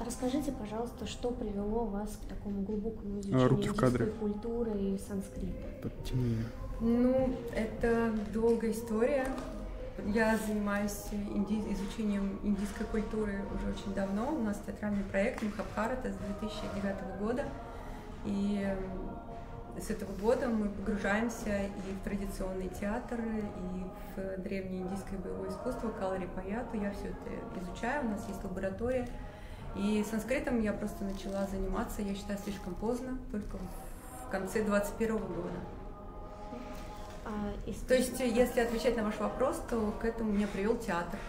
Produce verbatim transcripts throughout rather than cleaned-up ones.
расскажите, пожалуйста, что привело вас к такому глубокому изучению Руки в кадре. индийской культуры и санскрита? Потемнее. Ну, это долгая история. Я занимаюсь инди... изучением индийской культуры уже очень давно. У нас театральный проект Махабхарата с две тысячи девятого года. И с этого года мы погружаемся и в традиционный театр, и в древнее индийское боевое искусство, калари паяту. Я все это изучаю, у нас есть лаборатория. И санскритом я просто начала заниматься, я считаю, слишком поздно, только в конце двадцать первого года. А, и То есть, если отвечать на ваш вопрос, то к этому меня привел театр.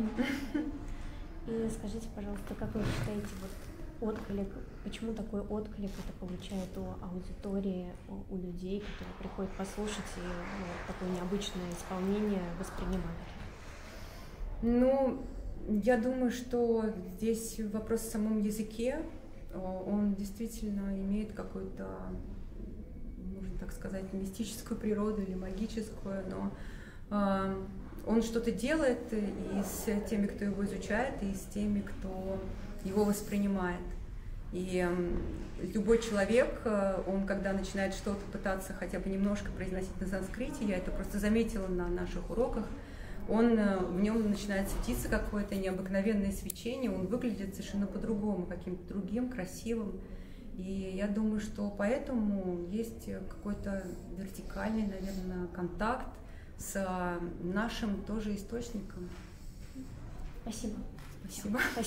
И скажите, пожалуйста, как вы считаете, вот отклик, почему такой отклик это получает у аудитории, у, у людей, которые приходят послушать и ну, такое необычное исполнение воспринимают? Ну, я думаю, что здесь вопрос в самом языке. Он действительно имеет какую-то, можно так сказать, мистическую природу или магическую, но э, он что-то делает и с теми, кто его изучает, и с теми, кто его воспринимает. И э, любой человек, он когда начинает что-то пытаться хотя бы немножко произносить на санскрите, я это просто заметила на наших уроках, он, в нем начинает светиться какое-то необыкновенное свечение, он выглядит совершенно по-другому, каким-то другим, красивым. И я думаю, что поэтому есть какой-то вертикальный, наверное, контакт с нашим тоже источником. Спасибо. Спасибо. Спасибо.